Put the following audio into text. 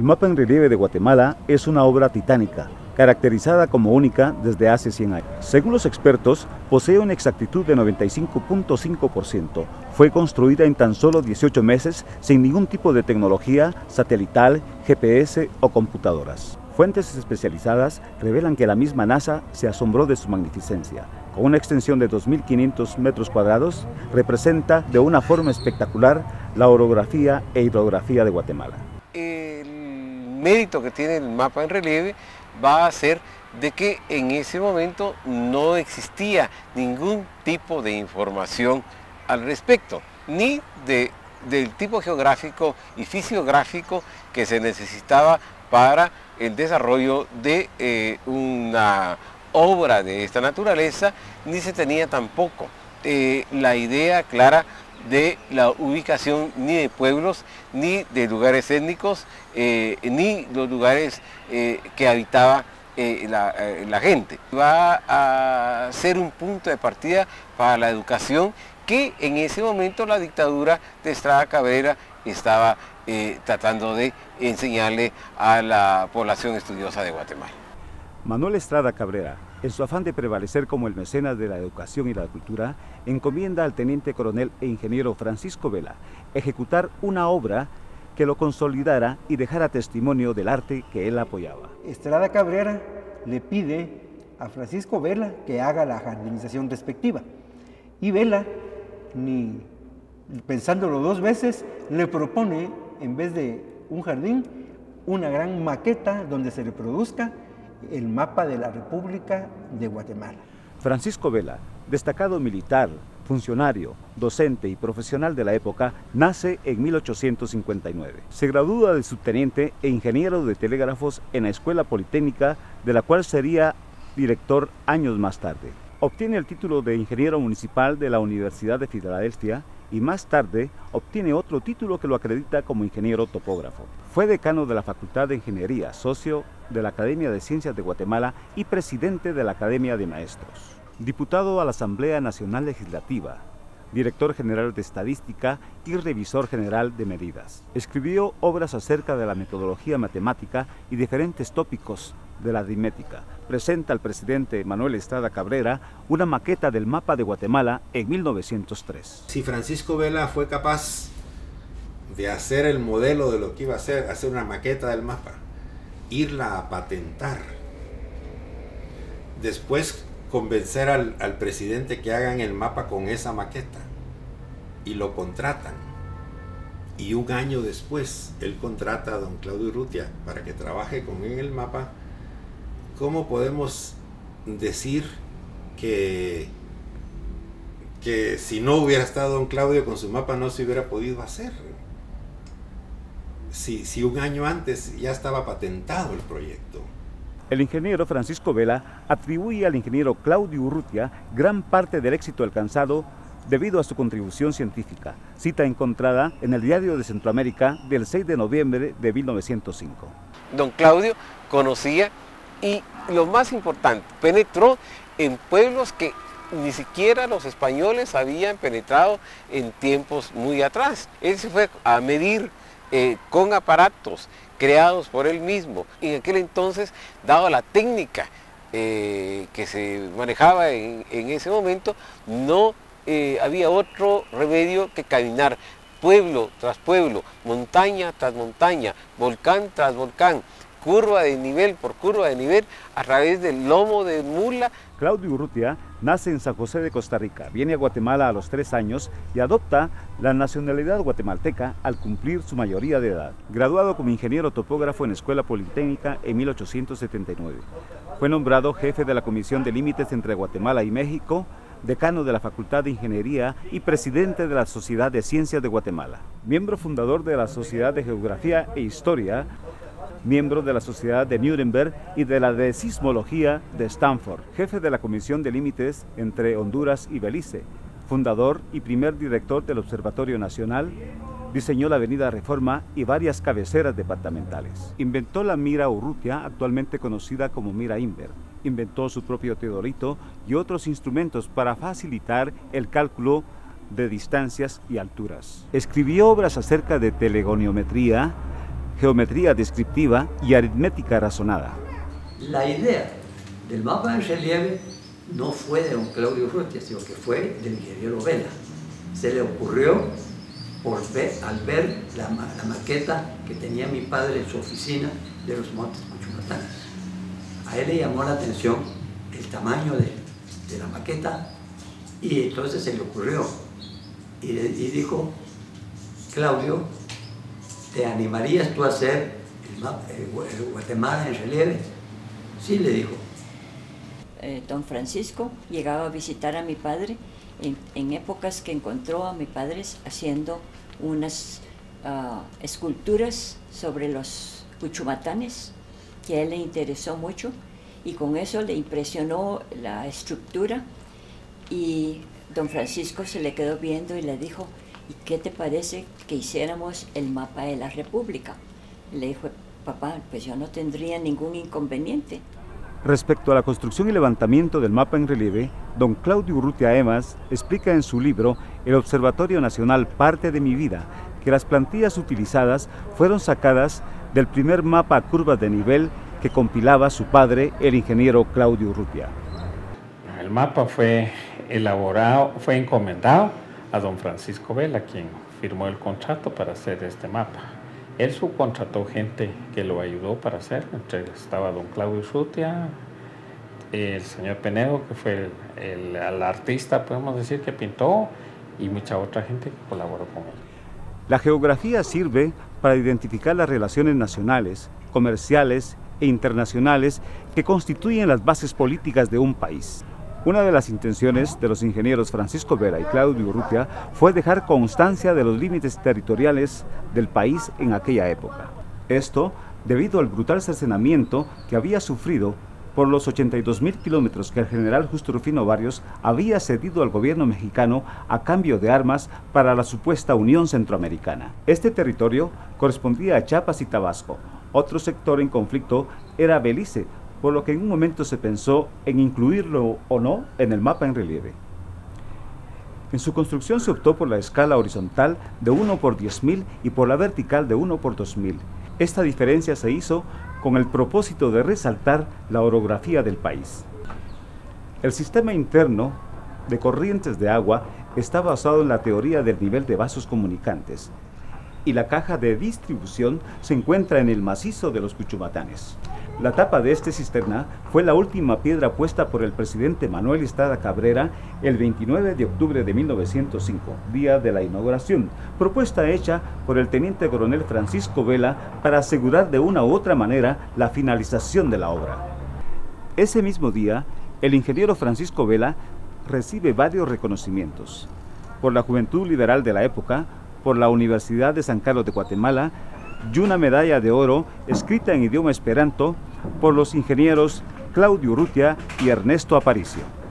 mapa en relieve de Guatemala es una obra titánica, caracterizada como única desde hace 100 años. Según los expertos, posee una exactitud de 95.5%. Fue construida en tan solo 18 meses sin ningún tipo de tecnología satelital, GPS o computadoras. Fuentes especializadas revelan que la misma NASA se asombró de su magnificencia. Con una extensión de 2.500 metros cuadrados, representa de una forma espectacular la orografía e hidrografía de Guatemala. El mérito que tiene el mapa en relieve va a ser de que en ese momento no existía ningún tipo de información al respecto, ni del tipo geográfico y fisiográfico que se necesitaba para el desarrollo de una obra de esta naturaleza, ni se tenía tampoco la idea clara de la ubicación ni de pueblos, ni de lugares étnicos, ni los lugares que habitaba la gente. Va a ser un punto de partida para la educación que en ese momento la dictadura de Estrada Cabrera estaba tratando de enseñarle a la población estudiosa de Guatemala. Manuel Estrada Cabrera, en su afán de prevalecer como el mecenas de la educación y la cultura, encomienda al teniente coronel e ingeniero Francisco Vela ejecutar una obra que lo consolidara y dejara testimonio del arte que él apoyaba. Estrada Cabrera le pide a Francisco Vela que haga la jardinización respectiva. Y Vela, ni pensándolo dos veces, le propone, en vez de un jardín, una gran maqueta donde se reproduzca el mapa de la República de Guatemala. Francisco Vela, destacado militar, funcionario, docente y profesional de la época, nace en 1859. Se gradúa de subteniente e ingeniero de telégrafos en la Escuela Politécnica, de la cual sería director años más tarde. Obtiene el título de ingeniero municipal de la Universidad de Filadelfia y más tarde obtiene otro título que lo acredita como ingeniero topógrafo. Fue decano de la Facultad de Ingeniería, socio de la Academia de Ciencias de Guatemala y presidente de la Academia de Maestros. Diputado a la Asamblea Nacional Legislativa, director general de Estadística y revisor general de medidas. Escribió obras acerca de la metodología matemática y diferentes tópicos de la aritmética. Presenta al presidente Manuel Estrada Cabrera una maqueta del mapa de Guatemala en 1903. Si Francisco Vela fue capaz de hacer el modelo de lo que iba a hacer una maqueta del mapa, irla a patentar, después convencer al presidente que hagan el mapa con esa maqueta y lo contratan, y un año después él contrata a don Claudio Urrutia para que trabaje con él en el mapa, ¿cómo podemos decir que si no hubiera estado don Claudio con su mapa no se hubiera podido hacer? Si un año antes ya estaba patentado el proyecto. El ingeniero Francisco Vela atribuye al ingeniero Claudio Urrutia gran parte del éxito alcanzado debido a su contribución científica, cita encontrada en el Diario de Centroamérica del 6 de noviembre de 1905. Don Claudio conocía y, lo más importante, penetró en pueblos que ni siquiera los españoles habían penetrado en tiempos muy atrás. Él se fue a medir con aparatos creados por él mismo. En aquel entonces, dado la técnica que se manejaba en ese momento, no había otro remedio que caminar pueblo tras pueblo, montaña tras montaña, volcán tras volcán, curva de nivel por curva de nivel, a través del lomo de mula. Claudio Urrutia nace en San José de Costa Rica, viene a Guatemala a los 3 años y adopta la nacionalidad guatemalteca al cumplir su mayoría de edad. Graduado como ingeniero topógrafo en la Escuela Politécnica en 1879. Fue nombrado jefe de la Comisión de Límites entre Guatemala y México, decano de la Facultad de Ingeniería y presidente de la Sociedad de Ciencias de Guatemala. Miembro fundador de la Sociedad de Geografía e Historia, miembro de la Sociedad de Nuremberg y de la de Sismología de Stanford, jefe de la Comisión de Límites entre Honduras y Belice, fundador y primer director del Observatorio Nacional, diseñó la Avenida Reforma y varias cabeceras departamentales. Inventó la mira Urrutia, actualmente conocida como mira Inver. Inventó su propio teodolito y otros instrumentos para facilitar el cálculo de distancias y alturas. Escribió obras acerca de telegoniometría, geometría descriptiva y aritmética razonada. La idea del mapa en relieve no fue de don Claudio Urrutia, sino que fue del ingeniero Vela. Se le ocurrió al ver la maqueta que tenía mi padre en su oficina de los Montes Cuchumatanes. A él le llamó la atención el tamaño de la maqueta y entonces se le ocurrió y dijo: Claudio, ¿te animarías tú a hacer el Guatemala en relieve? Sí, le dijo. Don Francisco llegaba a visitar a mi padre en épocas que encontró a mi padre haciendo unas esculturas sobre los cuchumatanes que a él le interesó mucho, y con eso le impresionó la estructura, y don Francisco se le quedó viendo y le dijo: ¿y qué te parece que hiciéramos el mapa de la República? Y le dijo: papá, pues yo no tendría ningún inconveniente. Respecto a la construcción y levantamiento del mapa en relieve, don Claudio Urrutia Emas explica en su libro El Observatorio Nacional Parte de mi vida que las plantillas utilizadas fueron sacadas del primer mapa a curvas de nivel que compilaba su padre, el ingeniero Claudio Urrutia. El mapa fue elaborado, fue encomendado a don Francisco Vela, quien firmó el contrato para hacer este mapa. Él subcontrató gente que lo ayudó para hacer, entre ellos estaba don Claudio Urrutia, el señor Penedo, que fue el artista, podemos decir, que pintó, y mucha otra gente que colaboró con él. La geografía sirve para identificar las relaciones nacionales, comerciales e internacionales que constituyen las bases políticas de un país. Una de las intenciones de los ingenieros Francisco Vela y Claudio Urrutia fue dejar constancia de los límites territoriales del país en aquella época. Esto debido al brutal cercenamiento que había sufrido por los 82.000 kilómetros que el general Justo Rufino Barrios había cedido al gobierno mexicano a cambio de armas para la supuesta Unión Centroamericana. Este territorio correspondía a Chiapas y Tabasco. Otro sector en conflicto era Belice, por lo que en un momento se pensó en incluirlo o no en el mapa en relieve. En su construcción se optó por la escala horizontal de 1 por 10.000 y por la vertical de 1 por 2.000. Esta diferencia se hizo con el propósito de resaltar la orografía del país. El sistema interno de corrientes de agua está basado en la teoría del nivel de vasos comunicantes, y la caja de distribución se encuentra en el macizo de los Cuchumatanes. La tapa de este cisterna fue la última piedra puesta por el presidente Manuel Estrada Cabrera el 29 de octubre de 1905, día de la inauguración, propuesta hecha por el teniente coronel Francisco Vela para asegurar de una u otra manera la finalización de la obra. Ese mismo día, el ingeniero Francisco Vela recibe varios reconocimientos: por la Juventud Liberal de la época, por la Universidad de San Carlos de Guatemala, y una medalla de oro escrita en idioma esperanto por los ingenieros Claudio Urrutia y Ernesto Aparicio.